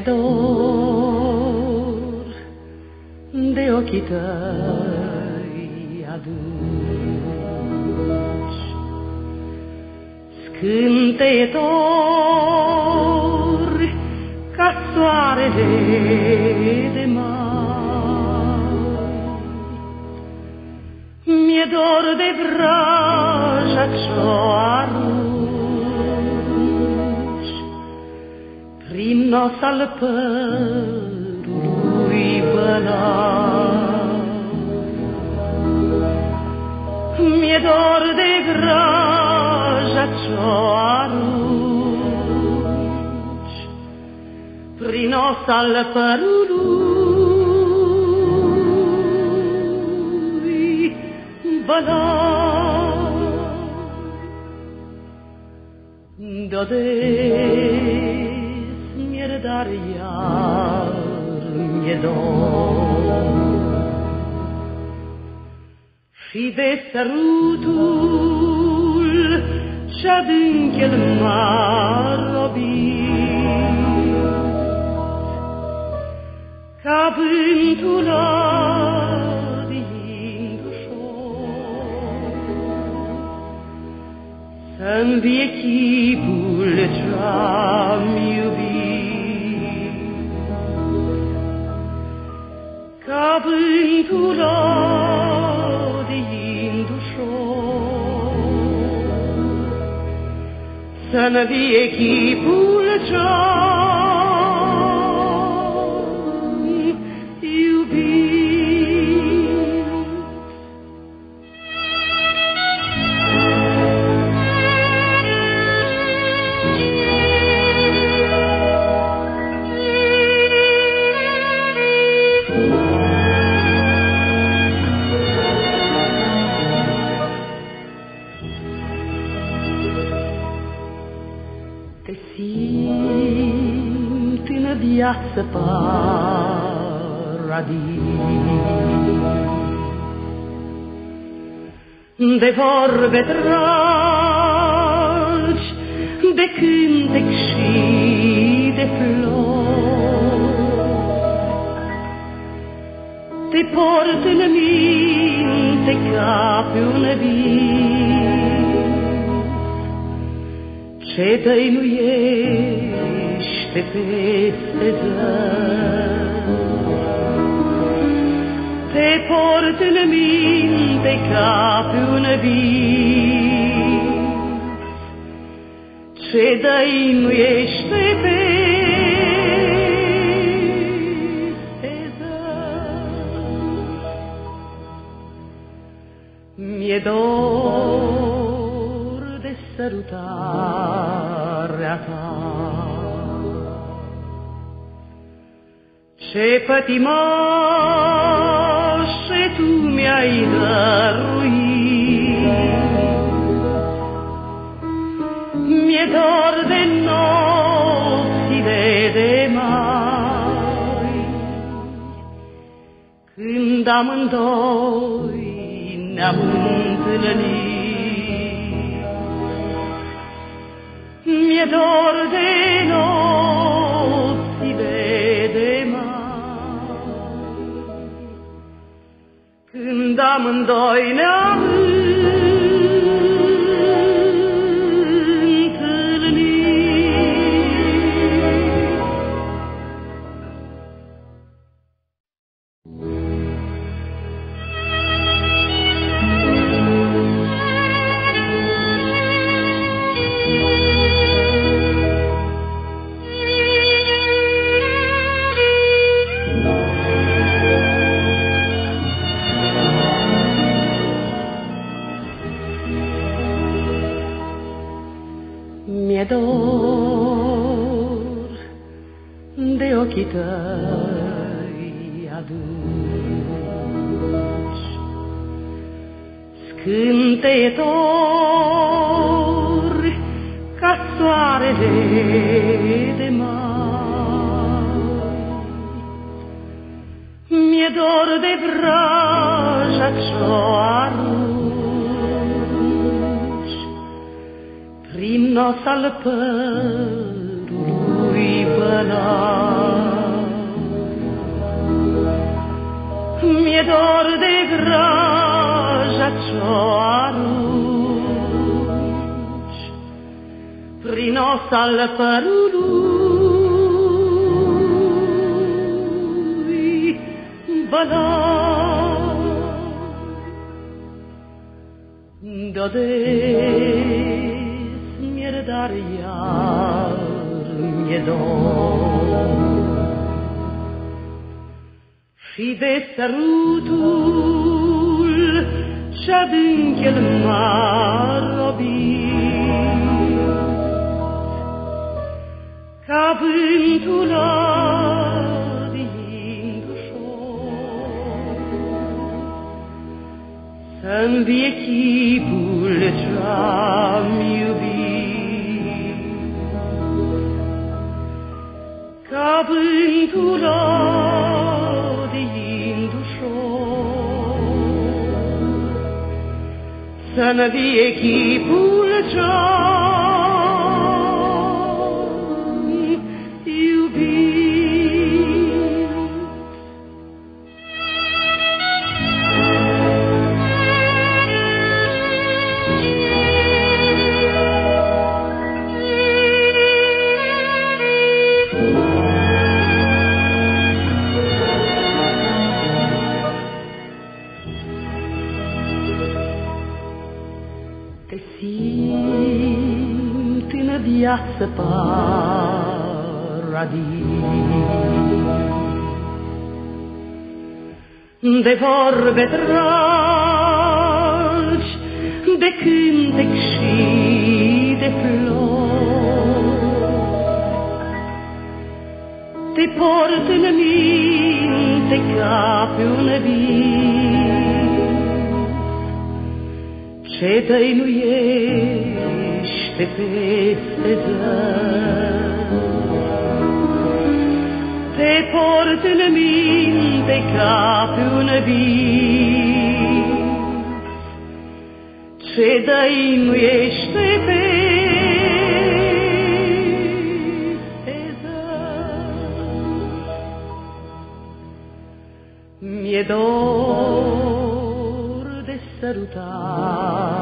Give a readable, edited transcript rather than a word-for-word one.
dor de ochii tăi adânci, scânteietor ca soarele de mai. Mi-e dor de vraja ce-o arunci prin nos al părului bălac. Mi-e dor de vraja ce-o arunci prin os al părului bălac. Dodez mi-e dar iar mi-e dor și de sărutul ce-adânc el m-a robit, ca vântul adind ușor să-mi vie chipul ce-am iubit, ca vântul adind ușor să-mi vie chipul ce-am iubit. Te simt în viață paradis, de vorbe dragi, de cântec și de flori. Te port în minte ca pe un vis ce dăinuiește peste zări. Te port în minte ca pe un vis ce dăinuiește peste zări. Mi-e dor de sărutarea ta, ce pătimașe tu mi-ai dăruit. Mi-e dor de nopțile de mai, când amândoi ne-am întâlnit. Mi-e dor de nopțile de mai, când amândoi ne-am Mi-e dor de ochii tăi adânci, scânteietor ca soarele de mai. Mi-e dor de vraja ce-o arunci prin nos al părului bălac. mi-e dor de graja ce-o arunci prin os al părului balat. Dă-des mi-e dar iar mi-e dor și de sărutul ce-adânc el m-a robit, ca vântul adind ușor să-mi vie chipul ce-am iubit, ca vântul adind ușor să-mi vie chipul ce-am iubit. Te simt în viață paradis, de vorbe dragi, de cântec și de flori. Te port în minte ca pe un vis ce dăinuiește peste zări. Te port în minte ca pe un vis ce dăinuiește peste zări. Mi-e dor de sărutat